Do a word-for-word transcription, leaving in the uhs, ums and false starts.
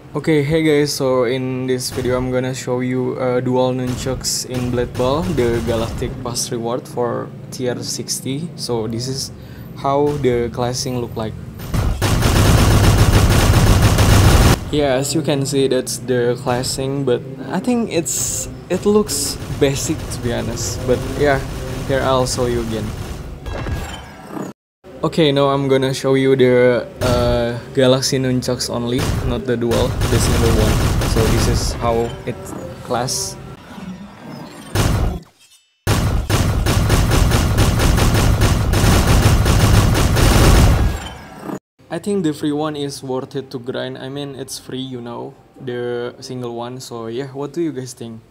Okay, hey guys, so in this video I'm gonna show you uh, dual nunchucks in Blade Ball, the Galactic Pass reward for tier sixty. So this is how the classing look like. Yeah, as you can see, that's the classing, but I think it's it looks basic to be honest. But yeah, here I'll show you again. Okay, now I'm gonna show you the uh, Galaxy nunchucks only, not the dual, the single one. So this is how it class. I think the free one is worth it to grind. I mean, it's free, you know, the single one. So yeah, what do you guys think?